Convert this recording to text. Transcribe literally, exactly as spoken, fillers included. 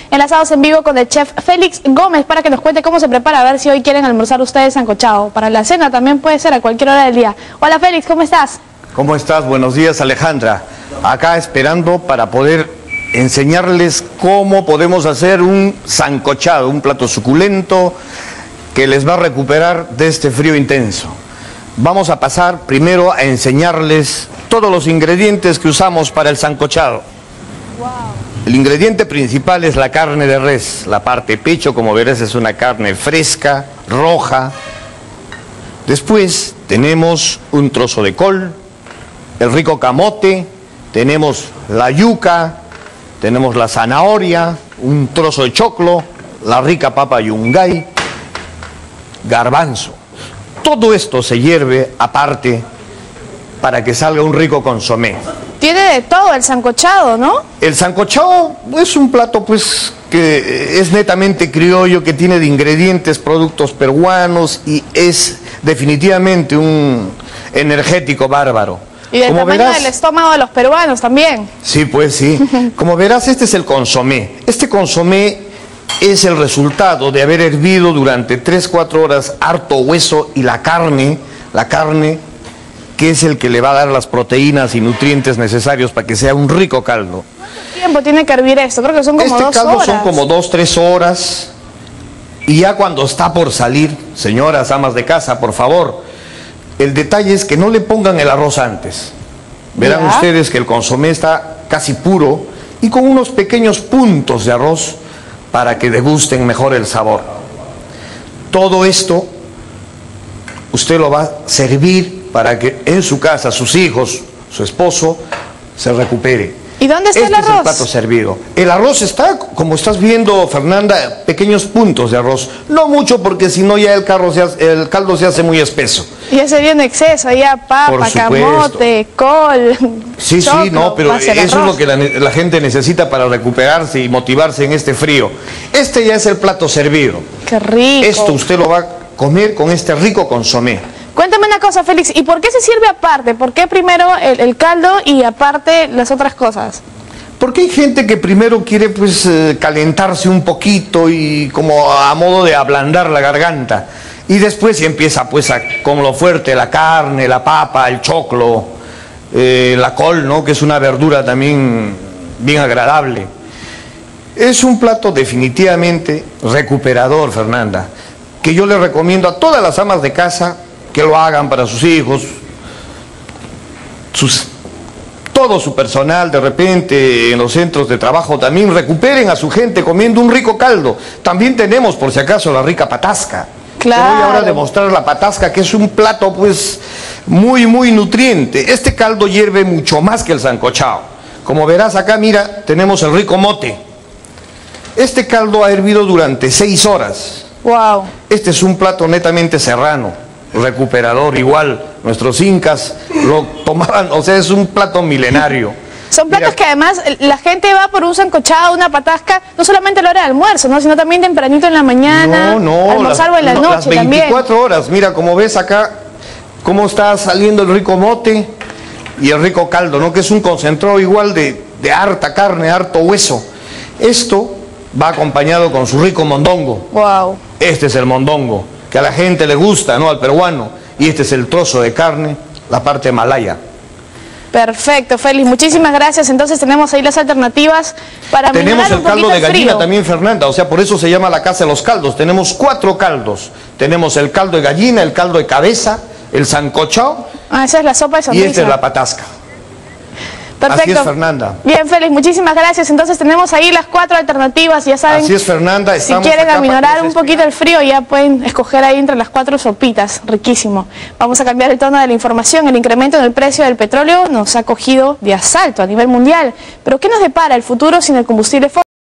enlazados en vivo con el chef Félix Gómez para que nos cuente cómo se prepara, a ver si hoy quieren almorzar ustedes sancochado. Para la cena también puede ser a cualquier hora del día. Hola Félix, ¿cómo estás? ¿Cómo estás? Buenos días, Alejandra. Acá esperando para poder enseñarles cómo podemos hacer un sancochado, un plato suculento que les va a recuperar de este frío intenso. Vamos a pasar primero a enseñarles todos los ingredientes que usamos para el sancochado. Wow. El ingrediente principal es la carne de res. La parte pecho, como verás, es una carne fresca, roja. Después tenemos un trozo de col, el rico camote, tenemos la yuca, tenemos la zanahoria, un trozo de choclo, la rica papa yungay, garbanzo. Todo esto se hierve aparte para que salga un rico consomé. Tiene de todo el sancochado, ¿no? El sancochado es un plato pues que es netamente criollo, que tiene de ingredientes productos peruanos y es definitivamente un energético bárbaro. Y del Como tamaño verás, del estómago de los peruanos también. Sí, pues sí. Como verás, este es el consomé. Este consomé es el resultado de haber hervido durante tres a cuatro horas harto hueso y la carne, la carne que es el que le va a dar las proteínas y nutrientes necesarios para que sea un rico caldo. ¿Cuánto tiempo tiene que hervir esto? Creo que son como este dos caldo horas. son como dos, tres horas. Y ya cuando está por salir, señoras, amas de casa, por favor, el detalle es que no le pongan el arroz antes. Verán ¿Ya? ustedes que el consomé está casi puro y con unos pequeños puntos de arroz para que degusten mejor el sabor. Todo esto usted lo va a servir para que en su casa, sus hijos, su esposo, se recupere. ¿Y dónde está Este el arroz? es el plato servido. El arroz está, como estás viendo, Fernanda, pequeños puntos de arroz. No mucho, porque si no ya el, carro se hace, el caldo se hace muy espeso. Y ya se viene en exceso, ya Por papa, supuesto. camote, col, Sí, choclo, sí, no, pero más el eso es arroz. lo que la, la gente necesita para recuperarse y motivarse en este frío. Este ya es el plato servido. Qué rico. Esto usted lo va a comer con este rico consomé. Cuéntame una cosa, Félix, ¿y por qué se sirve aparte? ¿Por qué primero el, el caldo y aparte las otras cosas? Porque hay gente que primero quiere pues eh, calentarse un poquito y como a modo de ablandar la garganta. Y después se empieza pues a, con lo fuerte, la carne, la papa, el choclo, eh, la col, ¿no? Que es una verdura también bien agradable. Es un plato definitivamente recuperador, Fernanda, que yo le recomiendo a todas las amas de casa que lo hagan para sus hijos, sus, todo su personal de repente en los centros de trabajo también recuperen a su gente comiendo un rico caldo. También tenemos por si acaso la rica patasca. Claro. Te voy ahora a demostrar la patasca, que es un plato pues muy muy nutriente. Este caldo hierve mucho más que el sancochado. Como verás acá, mira, tenemos el rico mote. Este caldo ha hervido durante seis horas. Wow. Este es un plato netamente serrano, recuperador, igual nuestros incas lo tomaban, o sea, es un plato milenario. Son platos Mira, que además la gente va por un sancochado, una patasca, no solamente a la hora de almuerzo, ¿no? Sino también tempranito en la mañana, no, no, almorzar o en la no, noche las también. veinticuatro horas, mira, como ves acá, cómo está saliendo el rico mote y el rico caldo, ¿no? Que es un concentrado igual de, de harta carne, harto hueso. Esto va acompañado con su rico mondongo. Wow. Este es el mondongo, que a la gente le gusta, ¿no? Al peruano. Y este es el trozo de carne, la parte malaya. Perfecto, Félix, muchísimas gracias. Entonces tenemos ahí las alternativas para Tenemos minorar el un caldo poquito de el gallina frío. también, Fernanda, o sea, por eso se llama la casa de los caldos. Tenemos cuatro caldos. Tenemos el caldo de gallina, el caldo de cabeza, el sancochao Ah, esa es la sopa de y sonrisa. esta es la patasca. Perfecto. Así es, Fernanda. Bien, Félix, muchísimas gracias. Entonces tenemos ahí las cuatro alternativas, ya saben. Así es, Fernanda. Si Estamos quieren acá para aminorar que un les poquito el frío, ya pueden escoger ahí entre las cuatro sopitas. Riquísimo. Vamos a cambiar el tono de la información. El incremento en el precio del petróleo nos ha cogido de asalto a nivel mundial. Pero ¿qué nos depara el futuro sin el combustible fósil?